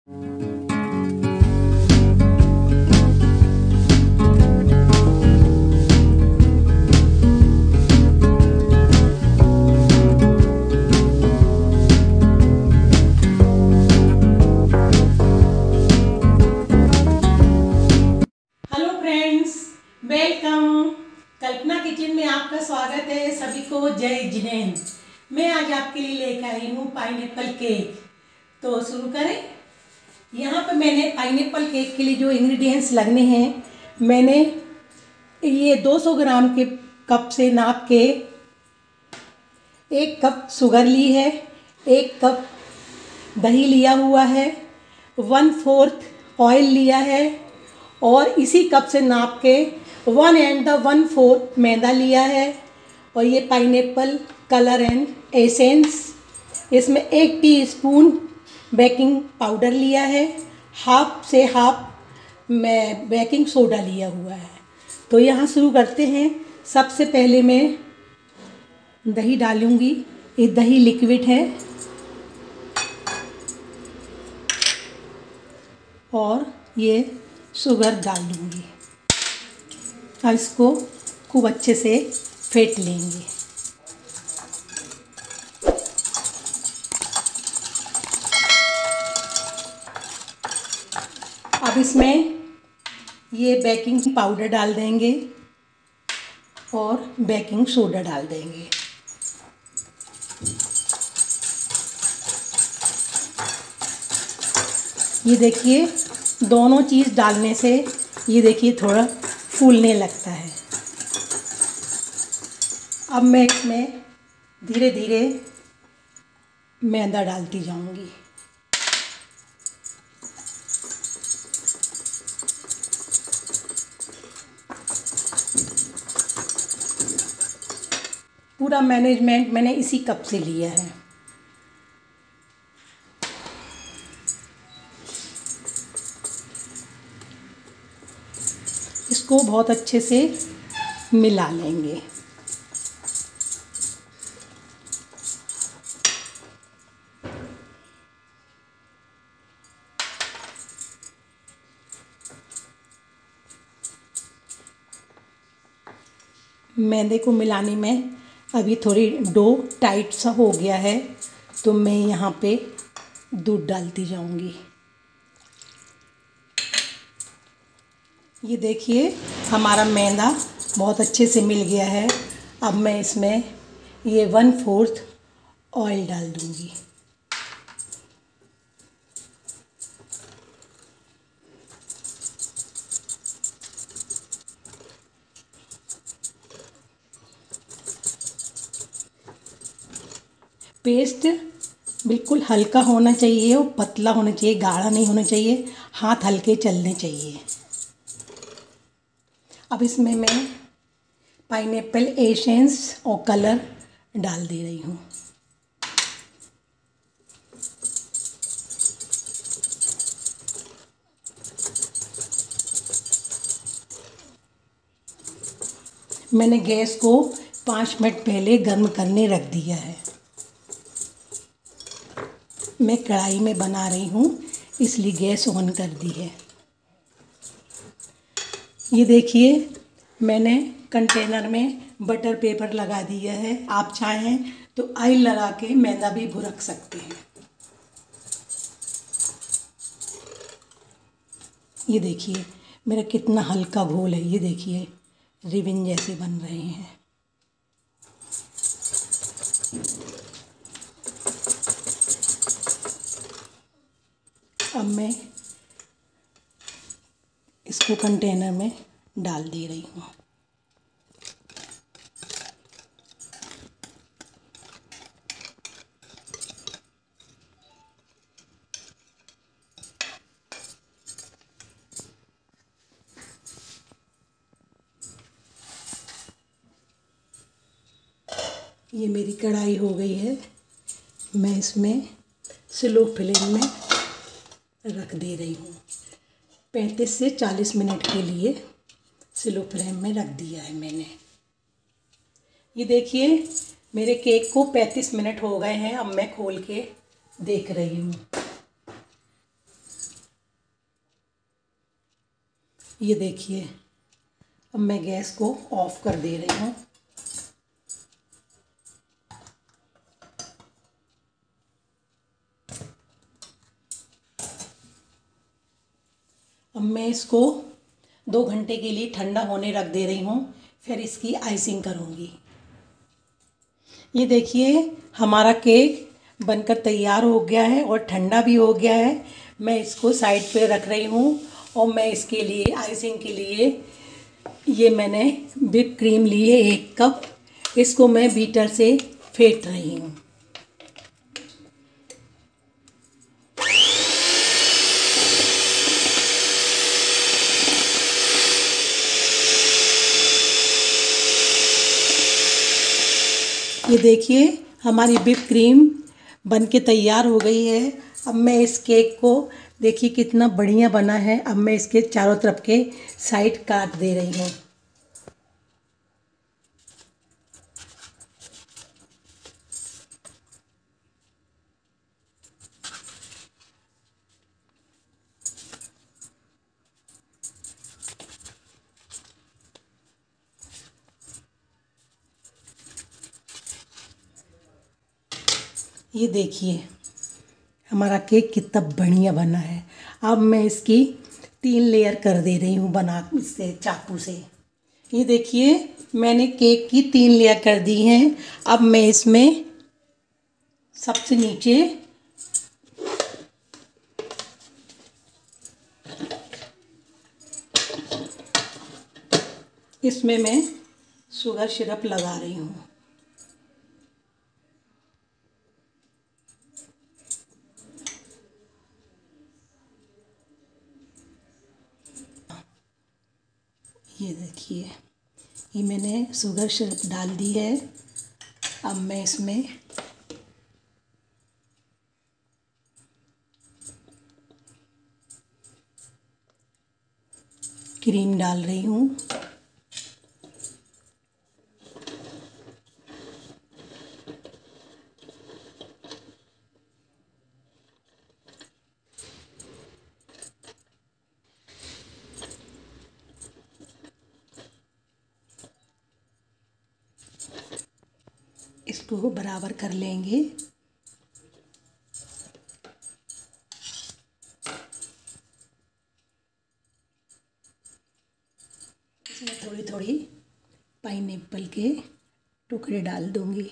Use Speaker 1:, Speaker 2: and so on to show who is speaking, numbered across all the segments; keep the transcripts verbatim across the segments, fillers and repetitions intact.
Speaker 1: Welcome. कल्पना kitchen में आपका स्वागत है। सभी को जय जिनेंद्र। मैं आज आपके लिए लेकर आई हूँ पाइनएप्पल केक। तो शुरू करें। यहाँ पर मैंने पाइनएप्पल केक के लिए जो इंग्रेडिएंट्स लगने हैं, मैंने ये दो सौ ग्राम के कप से नाप के एक कप शुगर ली है, एक कप दही लिया हुआ है, वन फोर्थ ऑयल लिया है और इसी कप से नाप के one and the one fourth मैदा लिया है। और ये पाइनएप्पल कलर एंड एसेंस, इसमें एक टीस्पून बेकिंग पाउडर लिया है, हाफ से हाफ मैं बेकिंग सोडा लिया हुआ है। तो यहाँ शुरू करते हैं। सबसे पहले मैं दही डालूँगी। ये दही लिक्विड है और ये शुगर डाल दूँगी। अब इसको खूब अच्छे से फेंट लेंगे। अब इसमें ये बेकिंग पाउडर डाल देंगे और बेकिंग सोडा डाल देंगे। ये देखिए, दोनों चीज़ डालने से ये देखिए थोड़ा फूलने लगता है। अब मैं इसमें धीरे धीरे मैदा डालती जाऊंगी। पूरा मैनेजमेंट मैंने इसी कप से लिया है। इसको बहुत अच्छे से मिला लेंगे। मैदे को मिलाने में अभी थोड़ी डो टाइट सा हो गया है, तो मैं यहाँ पे दूध डालती जाऊंगी। ये देखिए, हमारा मैदा बहुत अच्छे से मिल गया है। अब मैं इसमें ये वन फोर्थ ऑयल डाल दूंगी। पेस्ट बिल्कुल हल्का होना चाहिए और पतला होना चाहिए, गाढ़ा नहीं होना चाहिए। हाथ हल्के चलने चाहिए। अब इसमें मैं पाइनएप्पल एसेंस और कलर डाल दे रही हूँ। मैंने गैस को पाँच मिनट पहले गर्म करने रख दिया है। मैं कढ़ाई में बना रही हूँ, इसलिए गैस ऑन कर दी है। ये देखिए, मैंने कंटेनर में बटर पेपर लगा दिया है। आप चाहें तो ऑयल लगा के मैदा भी भुरक सकते हैं। ये देखिए मेरा कितना हल्का घोल है। ये देखिए रिबन जैसे बन रहे हैं। अब मैं इसको कंटेनर में डाल दे रही हूँ। ये मेरी कढ़ाई हो गई है। मैं इसमें स्लो फ्लेम में रख दे रही हूँ। पैंतीस से चालीस मिनट के लिए स्लो फ्लेम में रख दिया है मैंने। ये देखिए मेरे केक को पैंतीस मिनट हो गए हैं। अब मैं खोल के देख रही हूँ। ये देखिए, अब मैं गैस को ऑफ कर दे रही हूँ। अब मैं इसको दो घंटे के लिए ठंडा होने रख दे रही हूँ, फिर इसकी आइसिंग करूँगी। ये देखिए, हमारा केक बनकर तैयार हो गया है और ठंडा भी हो गया है। मैं इसको साइड पे रख रही हूँ और मैं इसके लिए आइसिंग के लिए ये मैंने व्हिप क्रीम ली है एक कप। इसको मैं बीटर से फेंट रही हूँ। ये देखिए, हमारी व्हिप क्रीम बन के तैयार हो गई है। अब मैं इस केक को, देखिए कितना बढ़िया बना है। अब मैं इसके चारों तरफ के साइड काट दे रही हूँ। ये देखिए, हमारा केक कितना बढ़िया बना है। अब मैं इसकी तीन लेयर कर दे रही हूँ बना इससे चाकू से। ये देखिए, मैंने केक की तीन लेयर कर दी हैं। अब मैं इसमें सबसे नीचे इसमें मैं शुगर सिरप लगा रही हूँ। ये देखिए, ये मैंने शुगर सिरप डाल दी है। अब मैं इसमें क्रीम डाल रही हूँ। इसको बराबर कर लेंगे। इसमें थोड़ी थोड़ी पाइनएप्पल के टुकड़े डाल दूंगी।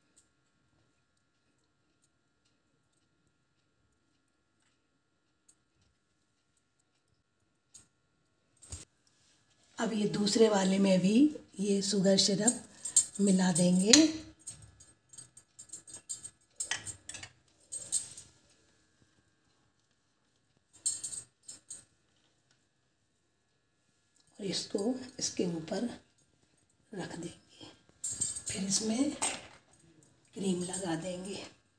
Speaker 1: अब ये दूसरे वाले में भी ये शुगर सिरप मिला देंगे। और इसको इसके ऊपर रख देंगे। फिर इसमें क्रीम लगा देंगे।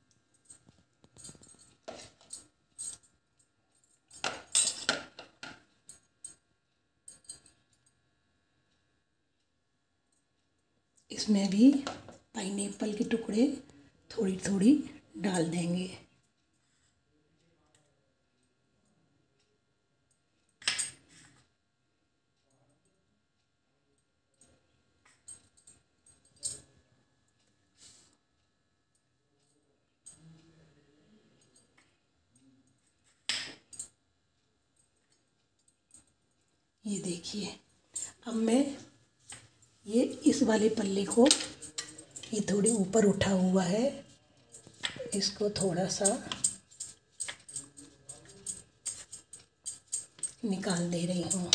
Speaker 1: इसमें भी पाइनएप्पल के टुकड़े थोड़ी थोड़ी डाल देंगे। ये देखिए, अब मैं ये इस वाले पल्ले को, ये थोड़ी ऊपर उठा हुआ है, इसको थोड़ा सा निकाल दे रही हूँ।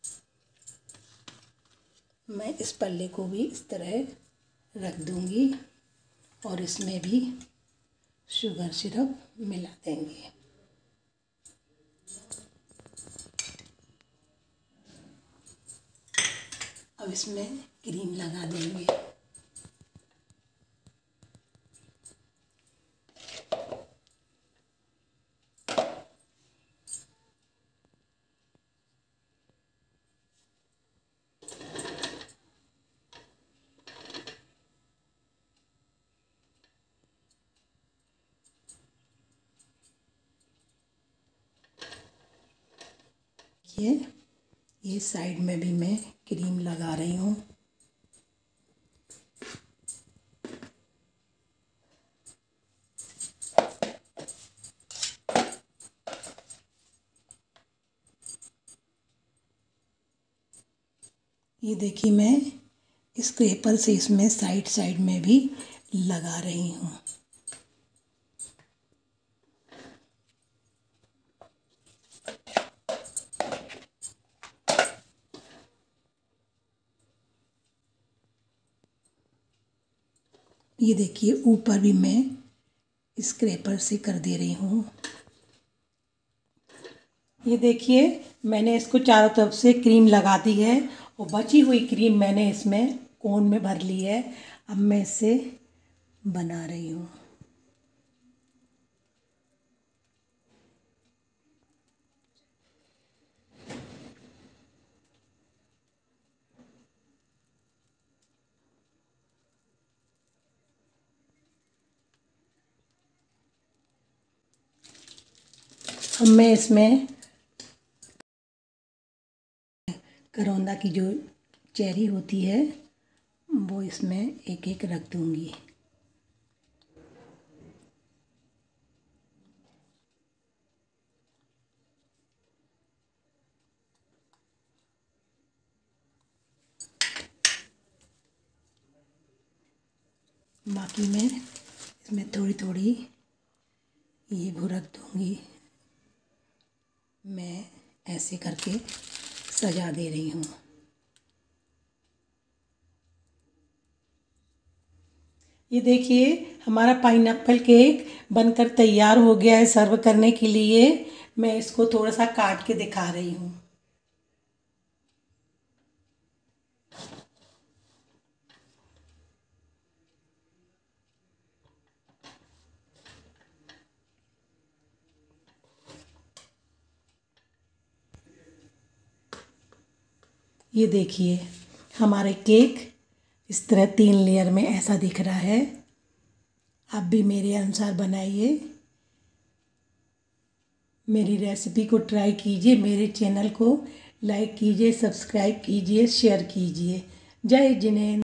Speaker 1: मैं इस पल्ले को भी इस तरह रख दूँगी और इसमें भी शुगर सिरप मिला देंगे। अब इसमें क्रीम लगा देंगे। ये ये साइड में भी मैं क्रीम लगा रही हूँ। ये देखिए मैं स्क्रैपर से इसमें साइड साइड में भी लगा रही हूँ। ये देखिए ऊपर भी मैं स्क्रैपर से कर दे रही हूँ। ये देखिए मैंने इसको चारों तरफ से क्रीम लगा दी है और बची हुई क्रीम मैंने इसमें कोन में भर ली है। अब मैं इसे बना रही हूँ। अब मैं इसमें करौंदा की जो चेरी होती है वो इसमें एक एक रख दूँगी। बाकी मैं इसमें थोड़ी थोड़ी ये भी रख दूँगी। मैं ऐसे करके सजा दे रही हूँ। ये देखिए हमारा पाइनएप्पल केक बनकर तैयार हो गया है सर्व करने के लिए। मैं इसको थोड़ा सा काट के दिखा रही हूँ। ये देखिए हमारे केक इस तरह तीन लेयर में ऐसा दिख रहा है। आप भी मेरे अनुसार बनाइए। मेरी रेसिपी को ट्राई कीजिए। मेरे चैनल को लाइक कीजिए, सब्सक्राइब कीजिए, शेयर कीजिए। जय जिनेंद्र।